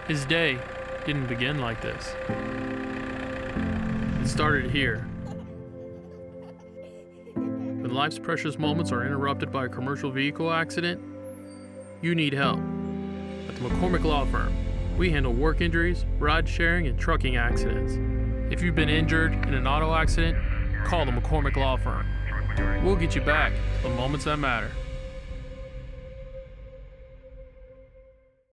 His day didn't begin like this. It started here. When life's precious moments are interrupted by a commercial vehicle accident, you need help. At the McCormick Law Firm, we handle work injuries, ride sharing, and trucking accidents. If you've been injured in an auto accident, call the McCormick Law Firm. We'll get you back to the moments that matter.